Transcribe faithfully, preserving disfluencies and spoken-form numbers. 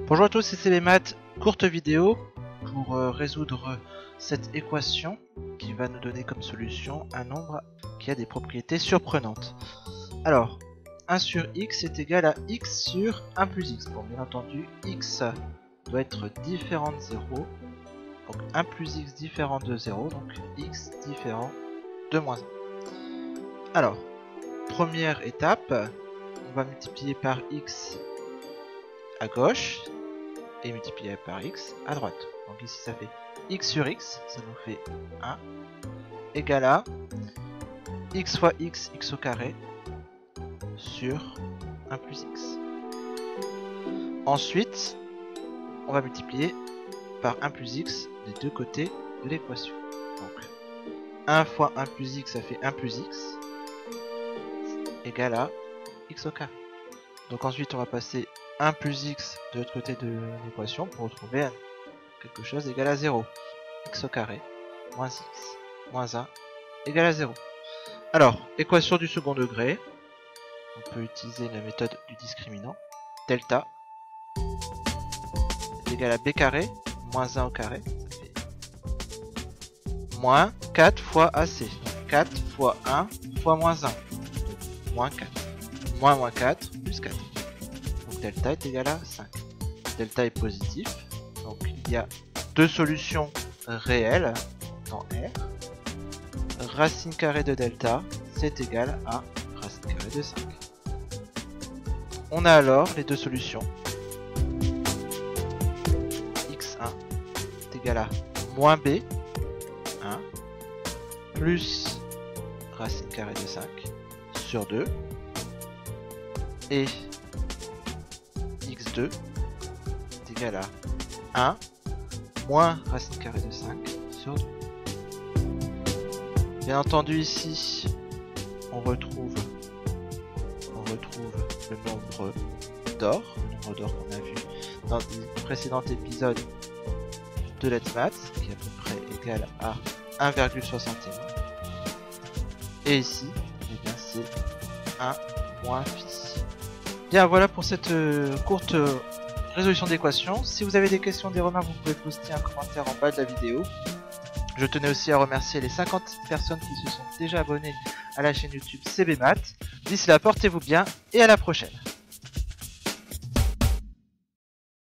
Bonjour à tous, c'est CBMath, courte vidéo pour euh, résoudre cette équation qui va nous donner comme solution un nombre qui a des propriétés surprenantes. Alors, un sur x est égal à x sur un plus x. Bon, bien entendu, x doit être différent de zéro. Donc un plus x différent de zéro, donc x différent de moins un. Alors, première étape, on va multiplier par x à gauche et multiplier par x à droite. Donc ici ça fait x sur x, ça nous fait un, égal à x fois x, x au carré, sur un plus x. Ensuite, on va multiplier par un plus x des deux côtés de l'équation. Donc un fois un plus x, ça fait un plus x, égal à x au carré. Donc ensuite on va passer un plus x de l'autre côté de l'équation pour retrouver quelque chose égal à zéro. X au carré moins x moins un égale à zéro. Alors, équation du second degré, on peut utiliser la méthode du discriminant. Delta est égal à b carré moins un au carré, ça fait moins quatre fois ac. Donc quatre fois un fois moins un, moins quatre. Moins moins quatre plus quatre. Donc delta est égal à cinq. Delta est positif, donc il y a deux solutions réelles dans R. Racine carrée de delta, c'est égal à racine carrée de cinq. On a alors les deux solutions. x un est égal à moins b un plus racine carrée de cinq sur deux et x deux est égal à un moins racine carrée de cinq sur deux. Bien entendu ici on retrouve on retrouve le nombre d'or, le nombre d'or qu'on a vu dans le précédent épisode de Let's Math, qui est à peu près égal à un virgule soixante et un. Et ici, eh bien c'est un moins phi. Bien, voilà pour cette euh, courte euh, résolution d'équation. Si vous avez des questions, des remarques, vous pouvez poster un commentaire en bas de la vidéo. Je tenais aussi à remercier les cinquante personnes qui se sont déjà abonnées à la chaîne YouTube CBMath. D'ici là, portez-vous bien et à la prochaine.